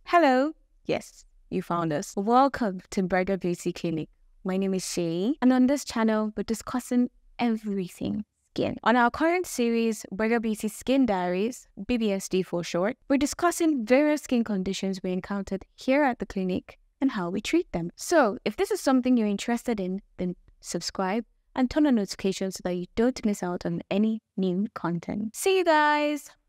Hello. Yes, you found us. Welcome to Bregha Beauty Clinic. My name is Shay, and on this channel, we're discussing everything skin. On our current series, Bregha Beauty Skin Diaries, BBSD for short, we're discussing various skin conditions we encountered here at the clinic and how we treat them. So, if this is something you're interested in, then subscribe and turn on notifications so that you don't miss out on any new content. See you guys!